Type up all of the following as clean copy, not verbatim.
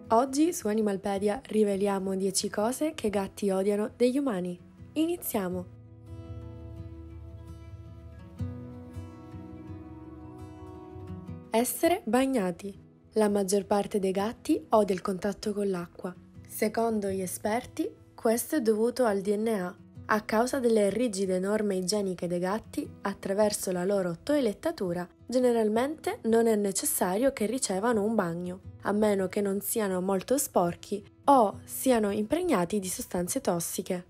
Oggi su Animalpedia riveliamo 10 cose che gatti odiano degli umani. Iniziamo! Essere bagnati. La maggior parte dei gatti odia il contatto con l'acqua. Secondo gli esperti, questo è dovuto al DNA. A causa delle rigide norme igieniche dei gatti, attraverso la loro toilettatura, generalmente non è necessario che ricevano un bagno, a meno che non siano molto sporchi o siano impregnati di sostanze tossiche.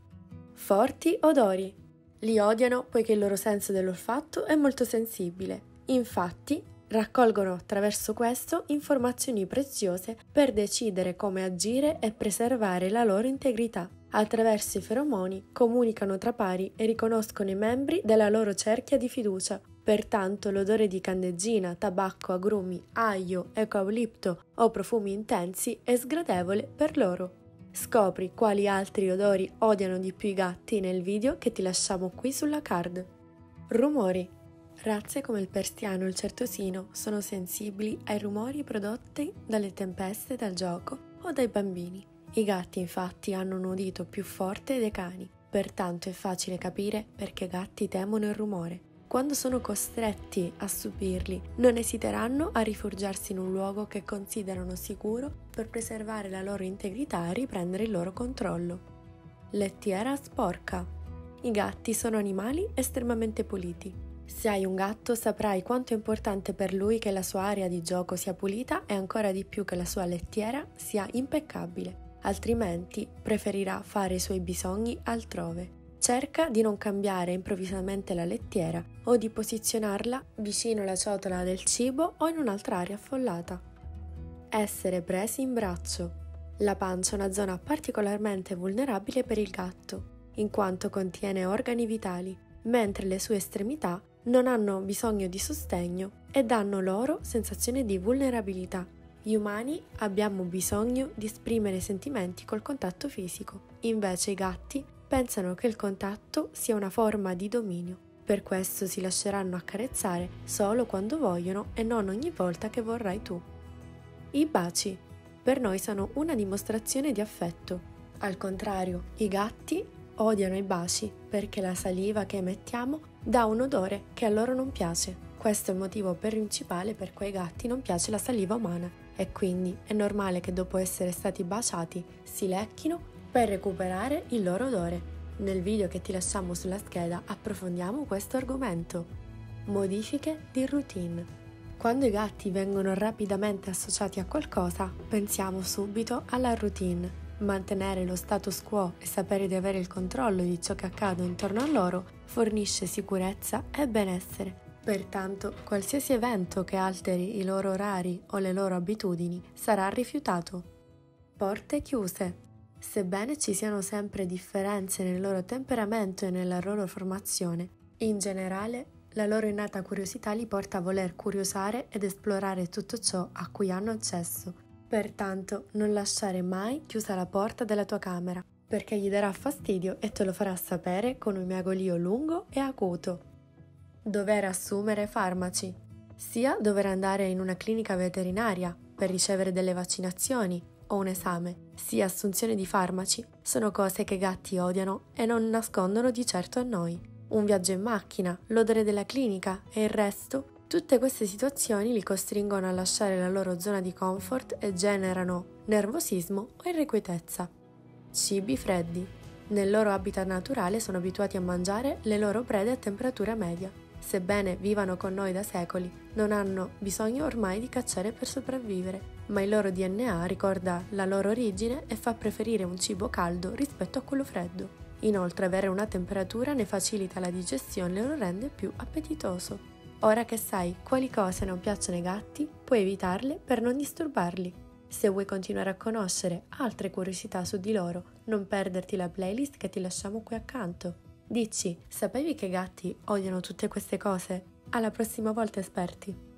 Forti odori. Li odiano poiché il loro senso dell'olfatto è molto sensibile. Infatti, raccolgono attraverso questo informazioni preziose per decidere come agire e preservare la loro integrità. Attraverso i feromoni comunicano tra pari e riconoscono i membri della loro cerchia di fiducia. Pertanto l'odore di candeggina, tabacco, agrumi, aglio, eucalipto o profumi intensi è sgradevole per loro. Scopri quali altri odori odiano di più i gatti nel video che ti lasciamo qui sulla card. Rumori. Razze come il persiano e il certosino sono sensibili ai rumori prodotti dalle tempeste, dal gioco o dai bambini. I gatti infatti hanno un udito più forte dei cani, pertanto è facile capire perché i gatti temono il rumore. Quando sono costretti a subirli, non esiteranno a rifugiarsi in un luogo che considerano sicuro per preservare la loro integrità e riprendere il loro controllo. Lettiera sporca. I gatti sono animali estremamente puliti. Se hai un gatto saprai quanto è importante per lui che la sua area di gioco sia pulita e ancora di più che la sua lettiera sia impeccabile. Altrimenti preferirà fare i suoi bisogni altrove. Cerca di non cambiare improvvisamente la lettiera o di posizionarla vicino alla ciotola del cibo o in un'altra area affollata. Essere presi in braccio. La pancia è una zona particolarmente vulnerabile per il gatto, in quanto contiene organi vitali, mentre le sue estremità non hanno bisogno di sostegno e danno loro sensazione di vulnerabilità. Gli umani abbiamo bisogno di esprimere sentimenti col contatto fisico, invece i gatti pensano che il contatto sia una forma di dominio. Per questo si lasceranno accarezzare solo quando vogliono e non ogni volta che vorrai tu. I baci. Per noi sono una dimostrazione di affetto. Al contrario, i gatti odiano i baci perché la saliva che emettiamo dà un odore che a loro non piace. Questo è il motivo principale per cui ai gatti non piace la saliva umana e quindi è normale che dopo essere stati baciati si lecchino per recuperare il loro odore. Nel video che ti lasciamo sulla scheda approfondiamo questo argomento. Modifiche di routine. Quando i gatti vengono rapidamente associati a qualcosa, pensiamo subito alla routine. Mantenere lo status quo e sapere di avere il controllo di ciò che accade intorno a loro fornisce sicurezza e benessere. Pertanto, qualsiasi evento che alteri i loro orari o le loro abitudini sarà rifiutato. Porte chiuse. Sebbene ci siano sempre differenze nel loro temperamento e nella loro formazione, in generale la loro innata curiosità li porta a voler curiosare ed esplorare tutto ciò a cui hanno accesso. Pertanto, non lasciare mai chiusa la porta della tua camera, perché gli darà fastidio e te lo farà sapere con un miagolio lungo e acuto. Dover assumere farmaci. Sia dover andare in una clinica veterinaria per ricevere delle vaccinazioni o un esame, sia assunzione di farmaci, sono cose che i gatti odiano e non nascondono di certo a noi. Un viaggio in macchina, l'odore della clinica e il resto. Tutte queste situazioni li costringono a lasciare la loro zona di comfort e generano nervosismo o irrequietezza. Cibi freddi. Nel loro habitat naturale sono abituati a mangiare le loro prede a temperatura media. Sebbene vivano con noi da secoli, non hanno bisogno ormai di cacciare per sopravvivere, ma il loro DNA ricorda la loro origine e fa preferire un cibo caldo rispetto a quello freddo. Inoltre avere una temperatura ne facilita la digestione e lo rende più appetitoso. Ora che sai quali cose non piacciono ai gatti, puoi evitarle per non disturbarli. Se vuoi continuare a conoscere altre curiosità su di loro, non perderti la playlist che ti lasciamo qui accanto. Dici, sapevi che i gatti odiano tutte queste cose? Alla prossima volta, esperti!